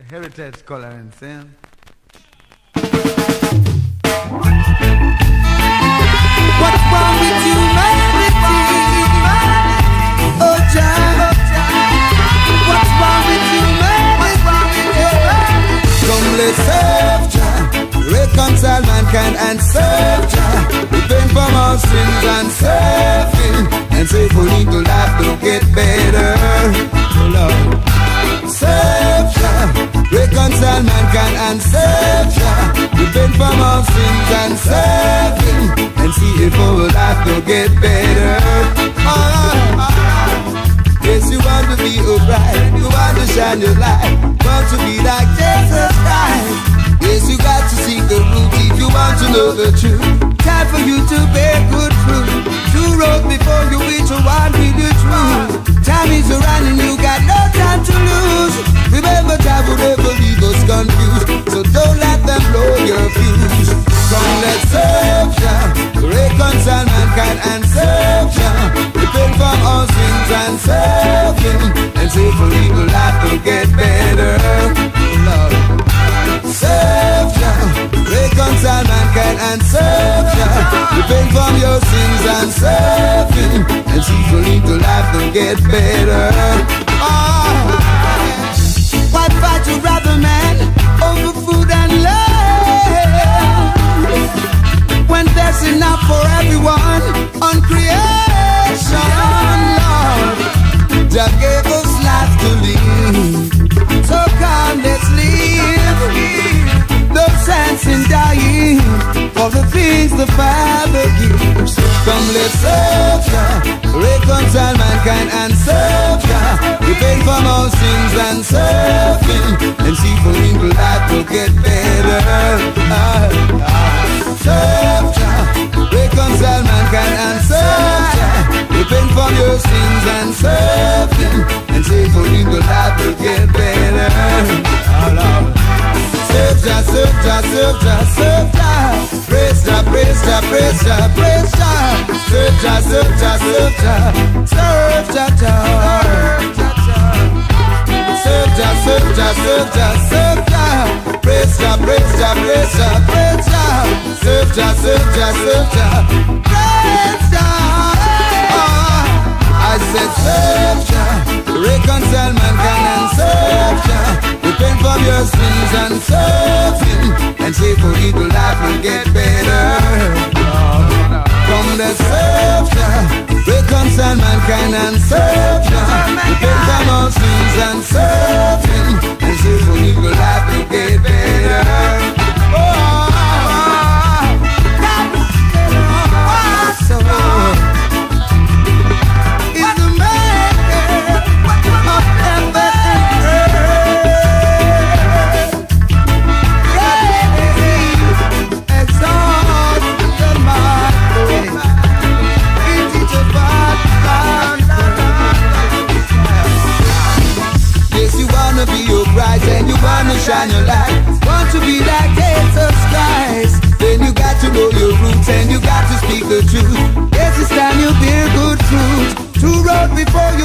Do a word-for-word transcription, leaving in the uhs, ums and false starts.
heritage coloring, see? What's wrong with humanity? Oh, Jah. What's wrong with humanity? Come, let's serve Jah. Reconcile mankind and serve Jah. Repent from our sins and serve Him. And say for little life to get better. Oh, Lord. Serve Jah. Reconcile mankind and serve Jah. Repent from our sins and serve Him. And see if our life will get better. Ah, yes, you want to be upright, you want to shine your light, want to be like Jesus Christ. Yes, you got to seek the root if you want to know the truth. Time for you to bear good fruit. Two roads before you reach one be the truth. Time is running, you got no time to lose. Remember, time will never leave us confused. So don't let them blow your fuse. Come, let's serve Jah. Reconcile mankind and serve Jah. Repent from all sins and serve Him. And say for evil life will get better. Oh, Lord. Serve Jah. Reconcile mankind and serve Jah. Repent from your sins and serve Him. And see for evil life will get better. Oh. Why fight your brother, man, over food and love, when there's enough for everyone on creation, Lord? Jah gave us life to live, so come, let's live. No sense in dying for the things the Father gives. Come, let's serve Jah. Reconcile mankind and serve Jah. Repent from all sins and serve Him. And see for evil life will get better. Ah, ah. Serve Jah. Reconcile mankind and serve Jah. Repent from your sins and serve Him. And see for evil life will get better. Ah, Lord. Serve Jah, serve Jah, serve Jah, serve Jah. Praise Jah, praise Jah, praise Jah, praise Jah. Serve Jah, serve Jah, serve Jah, serve Jah, Jah. Serve Jah, serve Jah, serve Jah, serve Jah. Praise Jah, praise Jah, praise Jah, praise Jah. Serve Jah, serve Jah, serve Jah, praise Jah. I said serve Jah. Reconcile mankind and serve Jah. Repent from your sins and serve Him. And say for evil life will get better. Come, let's serve Jah. Reconcile mankind and serve Jah. Repent from all sins and serve Him. And say for evil life will get better. Oh, oh, so is the maker of heaven and earth. Exalt the mighty. It is about yes, you wanna be upright and you wanna shine your light. Want to be like Jesus Christ. Then you got to know your roots and you got to speak the truth. Yes, it's time you bear good fruit. Two roads before you